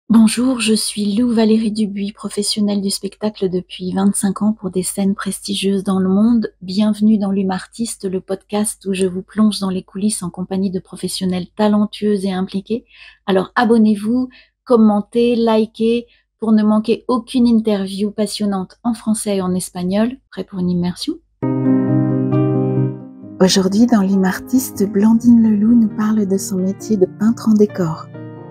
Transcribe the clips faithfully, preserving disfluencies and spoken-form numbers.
Bonjour, je suis Lou Valérie Dubuis, professionnelle du spectacle depuis vingt-cinq ans pour des scènes prestigieuses dans le monde. Bienvenue dans L'Hume Artiste, le podcast où je vous plonge dans les coulisses en compagnie de professionnels talentueux et impliqués. Alors abonnez-vous, commentez, likez pour ne manquer aucune interview passionnante en français et en espagnol. Prêt pour une immersion? Aujourd'hui, dans L'Hume Artiste, Blandine Leloup nous parle de son métier de peintre en décor.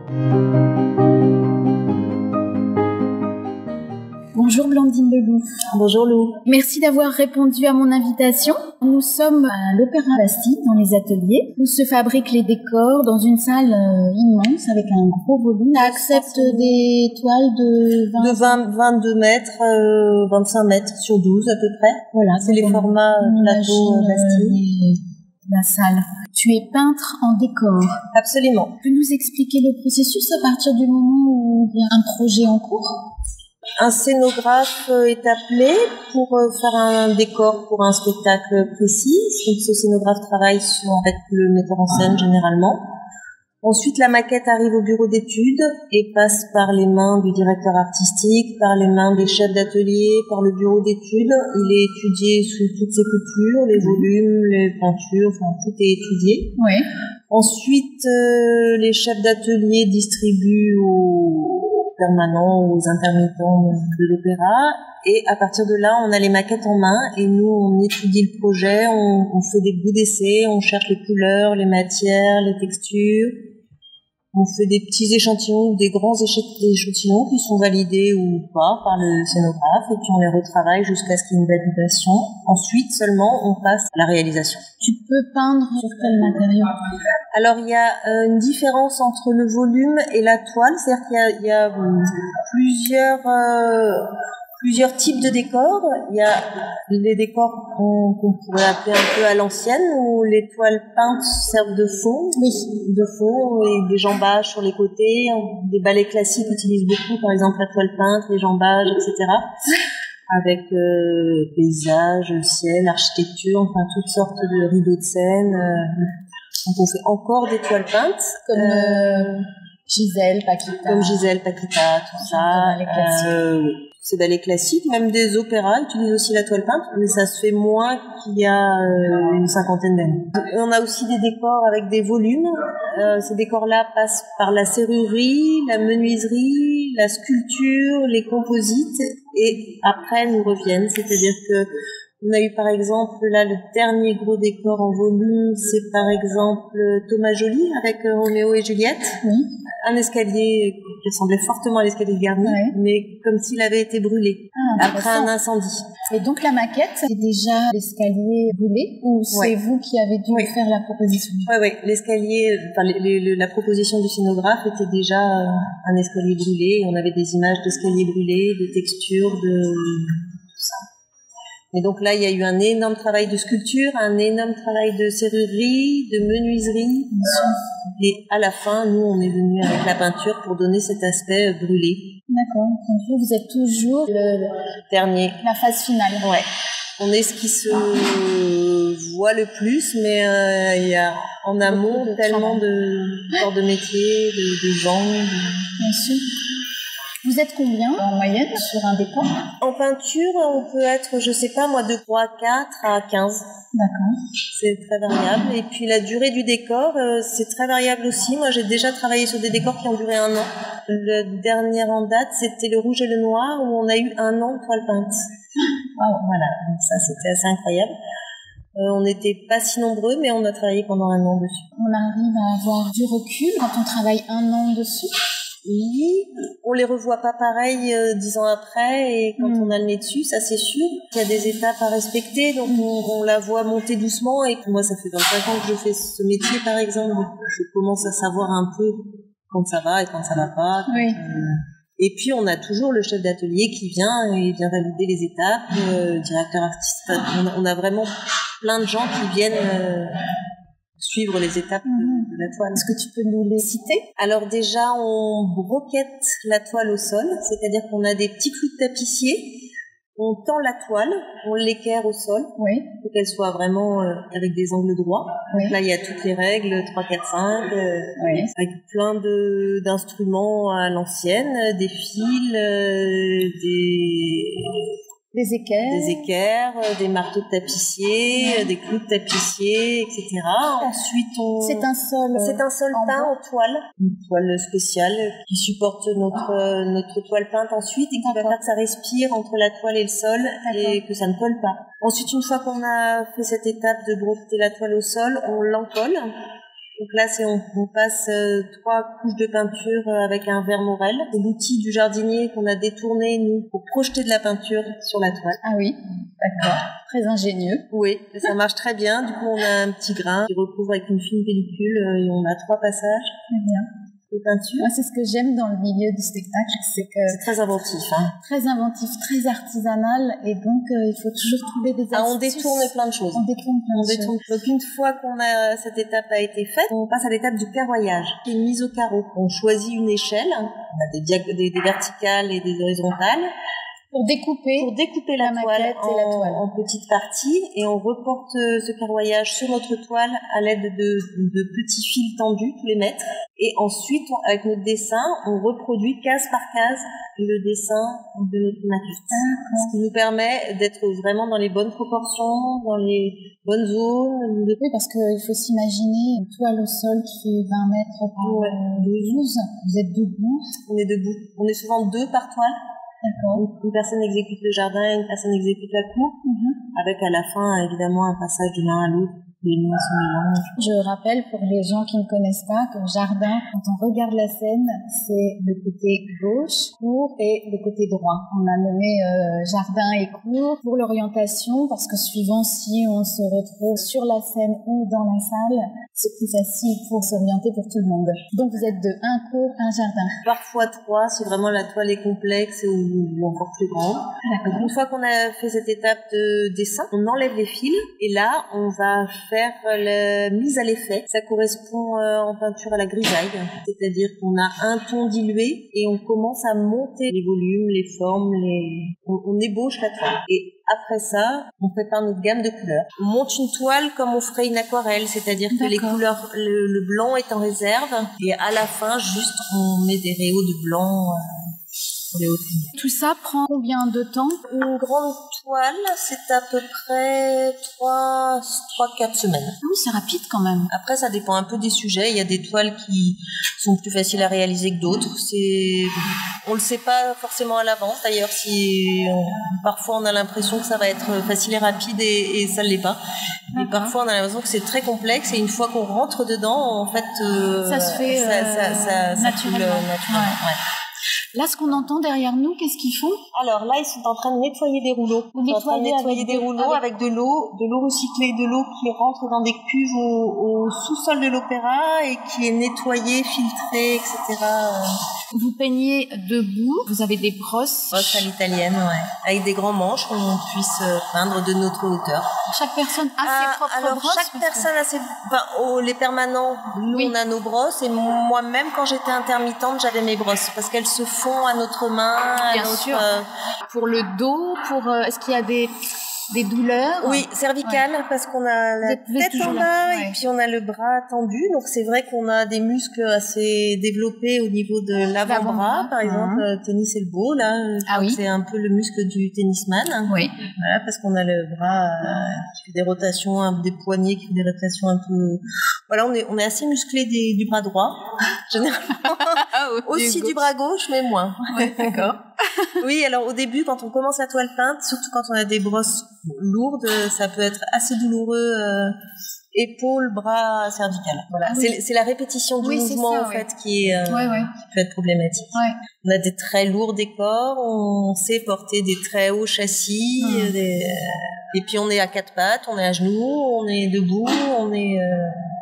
Bonjour Blandine Leloup. Bonjour Lou. Merci d'avoir répondu à mon invitation. Nous sommes à l'Opéra Bastille, dans les ateliers, où se fabriquent les décors dans une salle euh, immense avec un gros volume. Ça accepte des toiles de vingt... De vingt, vingt-deux mètres, euh, vingt-cinq mètres sur douze à peu près. Voilà, c'est les formats plateau Bastille. La salle. Tu es peintre en décor. Absolument. Tu peux nous expliquer le processus à partir du moment où il y a un projet en cours? Un scénographe est appelé pour faire un décor pour un spectacle précis. Donc ce scénographe travaille sur, avec le metteur en scène généralement. Ensuite, la maquette arrive au bureau d'études et passe par les mains du directeur artistique, par les mains des chefs d'atelier, par le bureau d'études. Il est étudié sous toutes ses coutures, les volumes, les peintures, enfin tout est étudié. Oui. Ensuite, euh, les chefs d'atelier distribuent aux permanents, aux intermittents de l'opéra. Et à partir de là, on a les maquettes en main et nous, on étudie le projet, on, on fait des goûts d'essai, on cherche les couleurs, les matières, les textures. On fait des petits échantillons ou des grands échantillons qui sont validés ou pas par le scénographe et puis on les retravaille jusqu'à ce qu'il y ait une validation. Ensuite seulement on passe à la réalisation. Tu peux peindre sur quel matériau? Alors il y a euh, une différence entre le volume et la toile, c'est-à-dire qu'il y a, il y a euh, plusieurs... Euh, plusieurs types de décors. Il y a les décors qu'on, qu'on pourrait appeler un peu à l'ancienne, où les toiles peintes servent de fond, oui. de fond, et des jambages sur les côtés. Des ballets classiques utilisent beaucoup, par exemple, la toile peinte, les jambages, et cetera. Avec euh, paysage, ciel, architecture, enfin toutes sortes de rideaux de scène. Donc on fait encore des toiles peintes. Comme euh, Gisèle, Paquita. Comme Gisèle, Paquita, tout ça. Les classiques. Euh, oui. C'est ballets classiques, même des opéras utilisent aussi la toile peinte, mais ça se fait moins qu'il y a euh, une cinquantaine d'années. On a aussi des décors avec des volumes. Euh, ces décors-là passent par la serrurerie, la menuiserie, la sculpture, les composites, et après nous reviennent. C'est-à-dire que on a eu par exemple là le dernier gros décor en volume, c'est par exemple Thomas Joly avec Roméo et Juliette. Oui. Un escalier qui ressemblait fortement à l'escalier de Garnier, ouais. Mais comme s'il avait été brûlé ah, après un incendie. Et donc la maquette, c'est déjà l'escalier brûlé ou c'est ouais. vous qui avez dû ouais. faire la proposition? Oui, oui, l'escalier, enfin, les, les, la proposition du scénographe était déjà un escalier brûlé. On avait des images d'escalier brûlé, de textures, de tout ça. Et donc là, il y a eu un énorme travail de sculpture, un énorme travail de serrurerie, de menuiserie. Et à la fin, nous, on est venu avec la peinture pour donner cet aspect brûlé. D'accord. Donc vous, vous êtes toujours le, le dernier. La phase finale. Ouais. On est ce qui se voit le plus, mais euh, il y a en amont de tellement de corps de métier, de, de gens. De... Bien sûr. Vous êtes combien en moyenne sur un décor? En peinture, on peut être, je sais pas moi, de trois, quatre à quinze. D'accord. C'est très variable. Et puis la durée du décor, euh, c'est très variable aussi. Moi, j'ai déjà travaillé sur des décors qui ont duré un an. Le dernier en date, c'était le rouge et le noir, où on a eu un an de toile peinte. Wow. Voilà, donc ça, c'était assez incroyable. Euh, on n'était pas si nombreux, mais on a travaillé pendant un an dessus. On arrive à avoir du recul quand on travaille un an dessus? Oui, on les revoit pas pareil euh, dix ans après et quand mmh. on a le nez dessus, ça c'est sûr. Il y a des étapes à respecter, donc on, on la voit monter doucement et moi ça fait vingt-cinq ans que je fais ce métier par exemple, donc je commence à savoir un peu quand ça va et quand ça va pas. Quand, oui. euh... Et puis on a toujours le chef d'atelier qui vient et vient valider les étapes, le directeur artiste. On a, on a vraiment plein de gens qui viennent euh, suivre les étapes de, de la toile. Est-ce que tu peux nous les citer? Alors déjà, on broquette la toile au sol, c'est-à-dire qu'on a des petits clous de tapissier On tend la toile, on l'équerre au sol, oui. pour qu'elle soit vraiment euh, avec des angles droits. Oui. Donc là, il y a toutes les règles, trois, quatre, cinq, euh, oui. avec plein de, d'instruments à l'ancienne, des fils, euh, des... Des équerres. Des équerres, des marteaux de tapissier, des clous de tapissier, et cetera. Ensuite, on... C'est un sol. C'est un sol peint en toile. Une toile spéciale qui supporte notre, notre toile peinte ensuite et qui D'accord. va faire que ça respire entre la toile et le sol D'accord. et que ça ne colle pas. Ensuite, une fois qu'on a fait cette étape de broder la toile au sol, on l'encolle. Donc là, c'est on, on passe euh, trois couches de peinture avec un verre Morel. C'est l'outil du jardinier qu'on a détourné, nous, pour projeter de la peinture sur la toile. Ah oui, d'accord. Très ingénieux. Oui, ça marche très bien. Du coup, on a un petit grain qui recouvre avec une fine pellicule et on a trois passages. Très bien. De peinture. Moi, c'est ce que j'aime dans le milieu du spectacle, c'est que c'est très inventif, hein. Très inventif, très artisanal, et donc euh, il faut toujours trouver des astuces. Ah, on détourne plein de choses. On détourne plein on de détourne. choses. Donc une fois qu'on a cette étape a été faite, on passe à l'étape du carroyage, qui est une mise au carreau. On choisit une échelle, on a des, diag- des, des verticales et des horizontales. Pour découper, pour découper la, la toile, en, et la toile en petites parties et on reporte ce carroyage sur notre toile à l'aide de, de petits fils tendus tous les mètres et ensuite on, avec notre dessin on reproduit case par case le dessin de notre maquette, ce qui nous permet d'être vraiment dans les bonnes proportions, dans les bonnes zones. De... Oui, parce qu'il faut s'imaginer une toile au sol qui fait vingt mètres par ouais. douze. Vous êtes debout. On est debout. On est souvent deux par toile. D'accord. Une personne exécute le jardin, une personne exécute la cour, mm-hmm. avec à la fin évidemment un passage de l'un à l'autre. Les mains se mélangent. Je rappelle pour les gens qui ne connaissent pas que jardin, quand on regarde la scène, c'est le côté gauche, cour et le côté droit. On a nommé euh, jardin et cour pour l'orientation parce que suivant si on se retrouve sur la scène ou dans la salle, c'est plus facile pour s'orienter pour tout le monde. Donc vous êtes de un cour, un jardin. Parfois trois, si vraiment la toile est complexe ou, ou encore plus grande. D'accord. Une fois qu'on a fait cette étape de dessin, on enlève les fils et là on va faire la mise à l'effet. Ça correspond euh, en peinture à la grisaille, c'est-à-dire qu'on a un ton dilué et on commence à monter les volumes, les formes, les... On, on ébauche la toile. Et après ça, on prépare notre gamme de couleurs. On monte une toile comme on ferait une aquarelle, c'est-à-dire que les couleurs, le, le blanc est en réserve et à la fin, juste on met des rayons de blanc. Euh, Tout ça prend combien de temps? Une grande toile, c'est à peu près trois à quatre semaines. Oui, c'est rapide quand même. Après, ça dépend un peu des sujets. Il y a des toiles qui sont plus faciles à réaliser que d'autres. C'est... On le sait pas forcément à l'avance. D'ailleurs, si on... parfois on a l'impression que ça va être facile et rapide et, et ça ne l'est pas. Et parfois on a l'impression que c'est très complexe et une fois qu'on rentre dedans, en fait, euh, ça se fait ça, euh, ça, ça, ça naturellement. Coule, naturellement. Ouais. Ouais. Là, ce qu'on entend derrière nous, qu'est-ce qu'ils font? Alors là, ils sont en train de nettoyer des rouleaux. Ils sont en train de nettoyer des rouleaux avec, avec de l'eau, de l'eau recyclée, de l'eau qui rentre dans des cuves au, au sous-sol de l'opéra et qui est nettoyée, filtrée, et cetera. Vous peignez debout, vous avez des brosses. Brosses à l'italienne, ouais. Avec des grands manches qu'on puisse peindre de notre hauteur. Chaque personne a ah, ses propres alors, brosses? Chaque personne que... a ses... Enfin, oh, les permanents, nous, oui. on a nos brosses. Et moi-même, quand j'étais intermittente, j'avais mes brosses. Parce qu'elles se font à notre main. Bien à notre, sûr. Euh... Pour le dos, pour... Euh, est-ce qu'il y a des... Des douleurs? Oui, cervicales, ouais. Parce qu'on a la tête en bas ouais. et puis on a le bras tendu. Donc c'est vrai qu'on a des muscles assez développés au niveau de l'avant-bras. Par exemple, mmh. le tennis elbow, là, ah oui. c'est un peu le muscle du tennisman. Oui. Voilà, parce qu'on a le bras euh, qui fait des rotations, des poignets qui fait des rotations un peu... Voilà, on est, on est assez musclé des, du bras droit, généralement. Aussi du bras gauche, mais moins. Ouais, d'accord. Oui, alors au début, quand on commence la toile peinte, surtout quand on a des brosses lourdes, ça peut être assez douloureux. Euh, épaules, bras, cervicales. Voilà, ah, oui. c'est, c'est la répétition du oui, mouvement ça, en oui. fait qui, est, euh, ouais, ouais. qui peut être problématique. Ouais. On a des très lourds décors, on sait porter des très hauts châssis, mmh. des, euh, et puis on est à quatre pattes, on est à genoux, on est debout, on est. Euh,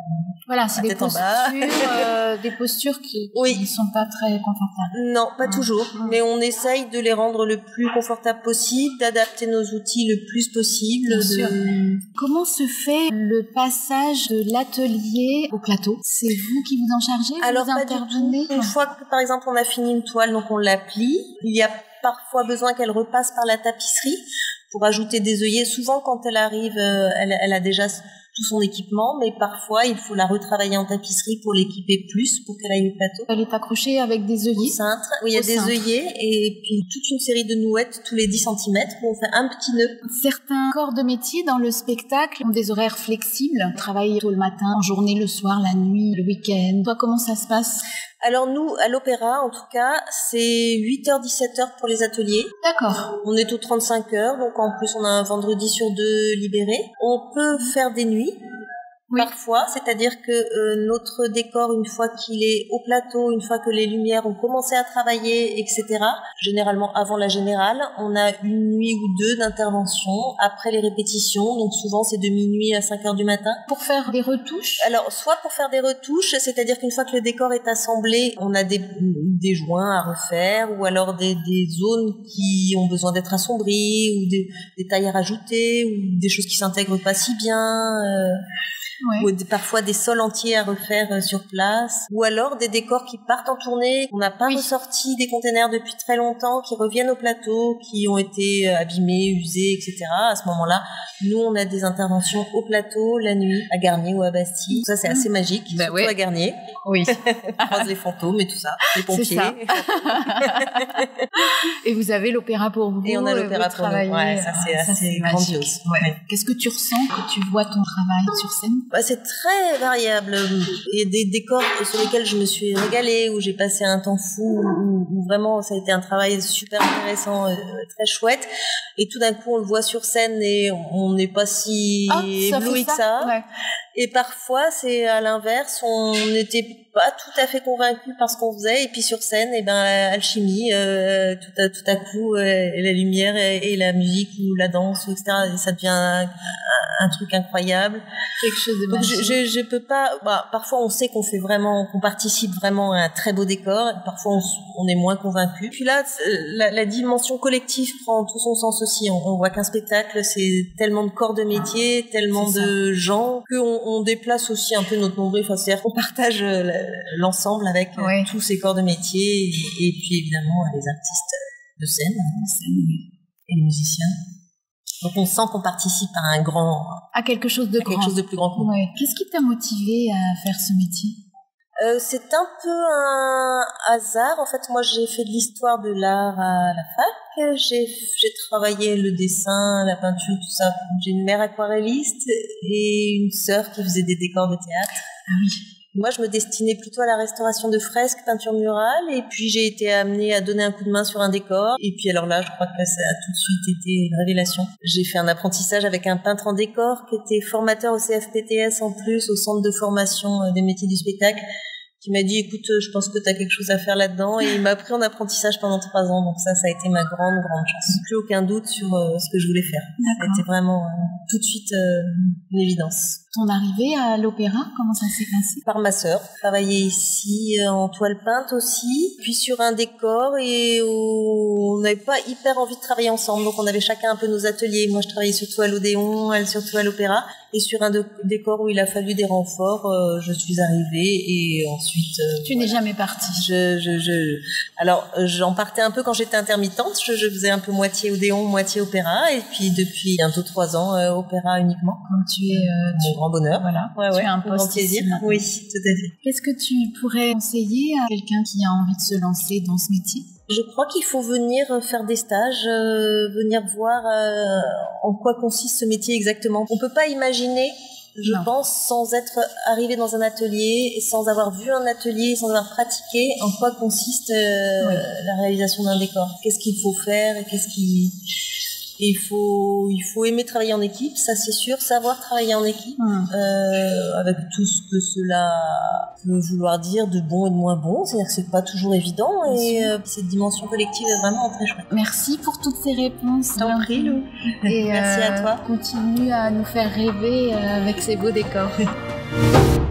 Voilà, c'est des tête en postures, bas. euh, des postures qui Oui. ne sont pas très confortables. Non, pas Mmh. toujours, Mmh. mais on essaye de les rendre le plus confortable possible, d'adapter nos outils le plus possible. Bien de... sûr. Comment se fait le passage de l'atelier au plateau? C'est vous qui vous en chargez? Alors, vous pas du intervenez? tout. Une fois que, par exemple, on a fini une toile, donc on la plie, il y a parfois besoin qu'elle repasse par la tapisserie pour ajouter des œillets. Souvent, quand elle arrive, euh, elle, elle a déjà tout son équipement, mais parfois, il faut la retravailler en tapisserie pour l'équiper plus, pour qu'elle aille au plateau. Elle est accrochée avec des Au œillets? cintre, où il y a Au des cintre. œillets et puis toute une série de nouettes tous les dix centimètres où on fait un petit nœud. Certains corps de métier dans le spectacle ont des horaires flexibles. On travaille tôt le matin, en journée, le soir, la nuit, le week-end. Toi, comment ça se passe? Alors nous, à l'opéra, en tout cas, c'est huit heures dix-sept heures pour les ateliers. D'accord. On est aux trente-cinq heures, donc en plus on a un vendredi sur deux libéré. On peut faire des nuits. Oui. Parfois, c'est-à-dire que euh, notre décor, une fois qu'il est au plateau, une fois que les lumières ont commencé à travailler, et cetera, généralement avant la générale, on a une nuit ou deux d'intervention après les répétitions, donc souvent c'est de minuit à cinq heures du matin. Pour faire des retouches? Alors, soit pour faire des retouches, c'est-à-dire qu'une fois que le décor est assemblé, on a des, des joints à refaire, ou alors des, des zones qui ont besoin d'être assombries, ou des, des tailles à rajouter, ou des choses qui s'intègrent pas si bien... Euh... Ouais. Ou des, parfois des sols entiers à refaire euh, sur place, ou alors des décors qui partent en tournée, qu'on n'a pas Oui. ressorti des containers depuis très longtemps, qui reviennent au plateau, qui ont été euh, abîmés, usés, et cetera. À ce moment-là, nous, on a des interventions au plateau, la nuit, à Garnier ou à Bastille. Ça, c'est assez magique, Bah surtout ouais. à Garnier. Oui. On croise les fantômes et tout ça, les pompiers. ça. Et vous avez l'opéra pour vous. Et on a l'opéra vous pour nous. travaillez. Ouais, ça, c'est Ah, assez magique. grandiose. Ouais. Qu'est-ce que tu ressens quand tu vois ton travail sur scène? Bah, c'est très variable. Il y a des décors sur lesquels je me suis régalée, où j'ai passé un temps fou, où, où vraiment ça a été un travail super intéressant, euh, très chouette. Et tout d'un coup, on le voit sur scène et on n'est pas si Ah, ça ébloui fait que ça. Ouais. Et parfois, c'est à l'inverse, on n'était pas tout à fait convaincu par ce qu'on faisait, et puis sur scène, et ben alchimie, euh, tout à tout à coup, euh, la lumière et, et la musique ou la danse, et cetera. Et ça devient un, un truc incroyable. Quelque chose de Donc magique. je, je je peux pas. Bah, parfois, on sait qu'on fait vraiment, qu'on participe vraiment à un très beau décor. Et parfois, on, s- on est moins convaincu. Puis là, c'est- la, la dimension collective prend tout son sens aussi. On, on voit qu'un spectacle, c'est tellement de corps de métier, tellement C'est ça. de gens qu'on on déplace aussi un peu notre nombril. Enfin, c'est-à-dire qu'on partage euh, la- l'ensemble avec euh, Ouais. tous ces corps de métier et, et puis évidemment les artistes de scène et les musiciens. Donc on sent qu'on participe à un grand, À quelque chose de à quelque grand. chose de plus grand que nous. Ouais. Qu'est-ce qui t'a motivé à faire ce métier? Euh, c'est un peu un hasard. En fait, moi, j'ai fait de l'histoire de l'art à la fac. J'ai, j'ai travaillé le dessin, la peinture, tout ça. J'ai une mère aquarelliste et une sœur qui faisait des décors de théâtre. Ah oui. Moi, je me destinais plutôt à la restauration de fresques, peinture murale, et puis j'ai été amenée à donner un coup de main sur un décor. Et puis alors là, je crois que ça a tout de suite été une révélation. J'ai fait un apprentissage avec un peintre en décor qui était formateur au C F P T S en plus, au centre de formation euh, des métiers du spectacle, qui m'a dit, écoute, euh, je pense que tu as quelque chose à faire là-dedans. Et il m'a pris en apprentissage pendant trois ans. Donc ça, ça a été ma grande, grande chance. Plus aucun doute sur euh, ce que je voulais faire. D'accord. C'était vraiment euh, tout de suite euh, une évidence. Ton arrivée à l'opéra, comment ça s'est passé? Par ma sœur, travaillait ici euh, en toile peinte aussi, puis sur un décor, et où on n'avait pas hyper envie de travailler ensemble, donc on avait chacun un peu nos ateliers. Moi je travaillais surtout à l'Odéon, elle surtout à l'Opéra, et sur un de- décor où il a fallu des renforts, euh, je suis arrivée, et ensuite euh, Tu n'es jamais partie. je, je, je... Alors, euh, j'en partais un peu quand j'étais intermittente. Je, je faisais un peu moitié Odéon, moitié opéra. Et puis, depuis bientôt trois ans, euh, opéra uniquement. Quand tu es, euh, tu, Mon grand bonheur. voilà, Ouais, tu ouais, as un mon grand poste plaisir. ici maintenant. Oui, tout à fait. Qu'est-ce que tu pourrais conseiller à quelqu'un qui a envie de se lancer dans ce métier? Je crois qu'il faut venir faire des stages, euh, venir voir euh, en quoi consiste ce métier exactement. On peut pas imaginer, je Non. pense, sans être arrivé dans un atelier, et sans avoir vu un atelier, sans avoir pratiqué, en quoi consiste euh, Oui. la réalisation d'un décor. Qu'est-ce qu'il faut faire et qu'est-ce qui... Et il faut, il faut aimer travailler en équipe, ça c'est sûr, savoir travailler en équipe, Hum. euh, avec tout ce que cela peut vouloir dire de bon et de moins bon. C'est-à-dire que c'est pas toujours évident, Bien et sûr. euh, cette dimension collective est vraiment très chouette. Merci pour toutes ces réponses. T'en prie, Lou. Et Merci à euh, toi. Continue à nous faire rêver euh, avec ces beaux décors.